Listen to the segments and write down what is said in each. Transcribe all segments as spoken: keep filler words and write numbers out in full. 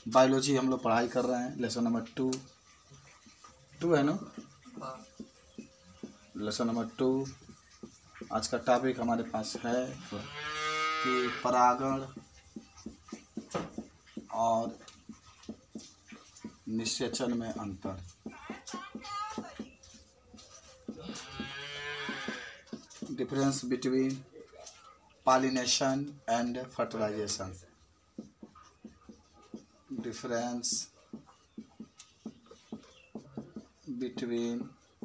Biology हम लोग पढ़ाई कर रहे हैं, लेसन नंबर टू टू है ना, लेसन नंबर टू। आज का टॉपिक हमारे पास है कि परागण और निषेचन में अंतर। Difference between pollination and fertilisation. Difference between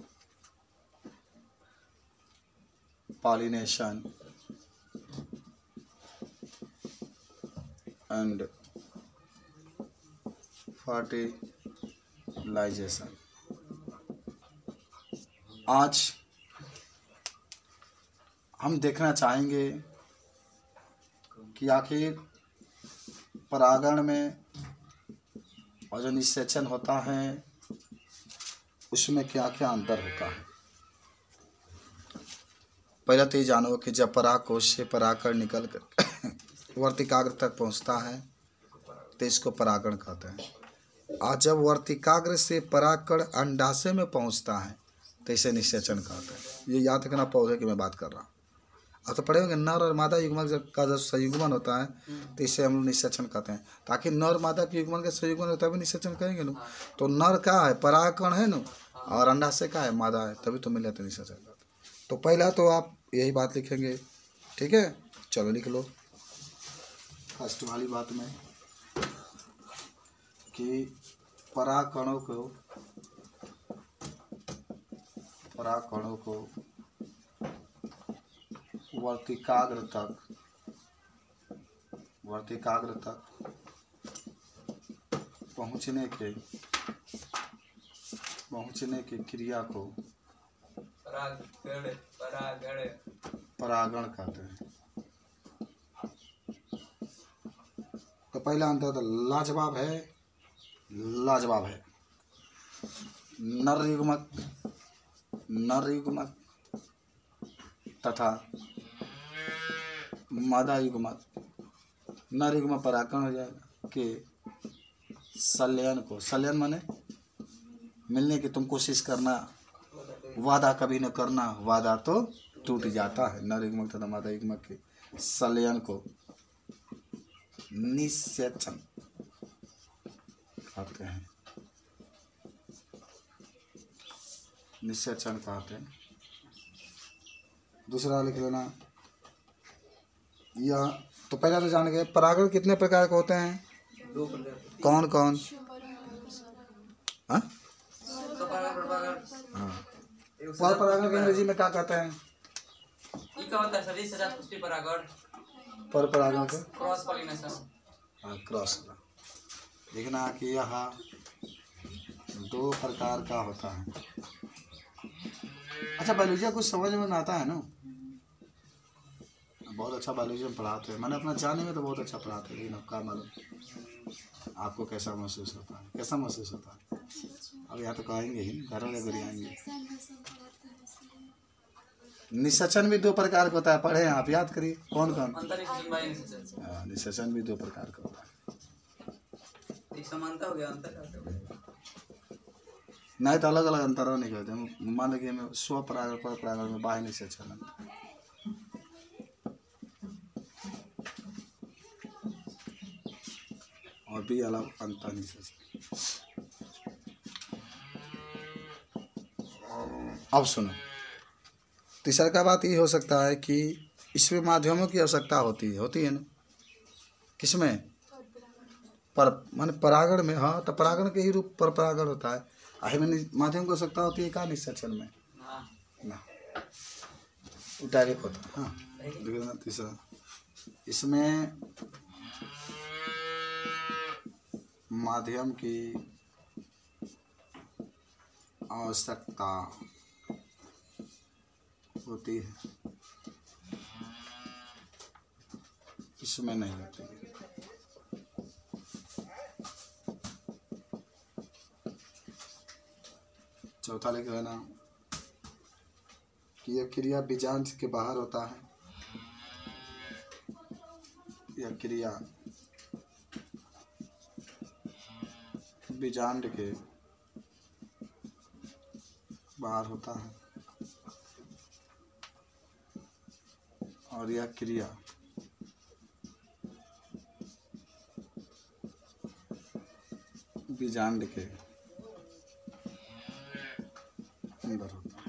pollination and fertilisation. आज हम देखना चाहेंगे कि आखिर परागण में और जो निषेचन होता है उसमें क्या क्या अंतर होता है। पहले तो ये जानो कि जब परागकोश से परागकण निकल कर वर्तिकाग्र तक पहुंचता है तो इसको परागण कहते हैं। और जब वर्तिकाग्र से परागकण अंडाशय में पहुंचता है तो इसे निषेचन कहते हैं। ये याद रखना पौधे की मैं बात कर रहा हूँ। अब तो पढ़े होंगे नर और मादा युग्मक का जब संयुग्मन होता है तो इसे हम लोग निषेचन कहते हैं। ताकि नर मादा के युग्मन के संयुग्मन होता है तभी निषेचन कहेंगे ना। तो नर का है परागकण है ना, और अंडाशय का है मादा है, तभी तो मिले तो निषेचन कहते हैं। तो पहला तो आप यही बात लिखेंगे, ठीक है। चलो लिख लो फर्स्ट वाली बात में कि परागकणों को परागकणों को वर्तिकाग्र तक वर्तिकाग्र तक पहुंचने के पहुंचने की क्रिया को परागण परागण परागण कहते हैं। तो पहला अंतर तो लाजवाब है, लाजवाब है। नर युग्मक नर युग्मक तथा मादा युग्मक। नर युग्मक परागण हो जाएगा कि संलयन को, संलयन माने मिलने की तुम कोशिश करना, वादा कभी न करना, वादा तो टूट जाता है। नर युग्मक तथा मादा युग्मक के संलयन को निषेचन कहते हैं। निषेचन कहते हैं। दूसरा लिख लेना यह। तो पहला तो जान गए परागण कितने प्रकार के होते हैं, दो प्रकार। कौन कौन। हाँ पर परागण के अंग्रेजी में क्या कहते हैं। ये क्या होता है सभी से ज्यादा पुष्टि परागण। पर परागण के क्रॉस पॉलिनेशन। हाँ क्रॉस। देखना कि यह दो प्रकार का होता है। अच्छा बायोलॉजी कुछ समझ में आता है ना, बहुत अच्छा बायोलॉजी में पढ़ाते हैं। मैंने अपना जाने में तो बहुत अच्छा पढ़ाते हैं, लेकिन अब क्या मालूम आपको कैसा महसूस होता है, कैसा महसूस होता है। अब यहाँ तो कहेंगे ही, घर वाले घर आएंगे। निषेचन भी दो प्रकार का होता है, पढ़े आप, याद करिए कौन कौन। हाँ निषेचन भी दो प्रकार का होता है। एक समानता हो गया, अंतर नहीं तो अलग अलग अंतरों नहीं कहते। मान लीजिए में स्व परागण पर परागण में बाह्य निषेचन और भी अलग अंतर निषेचन। अब सुनो, तीसरा का बात ये हो सकता है कि इसमें माध्यमों की आवश्यकता होती है होती है ना। किसमें, पर माने परागण में। हाँ तो परागण के ही रूप पर परागण होता है। आहे में माध्यम की आवश्यकता होती है का निषेचन में ना, डायरेक्ट होता है। हाँ तीसरा इसमें माध्यम की आवश्यकता होती है, इसमें नहीं होती है। चौथा लिख लेना कि यह क्रिया बीजांड के बाहर होता है। यह क्रिया बीजांड के बाहर होता है और यह क्रिया बीजांड के अंदर होता है।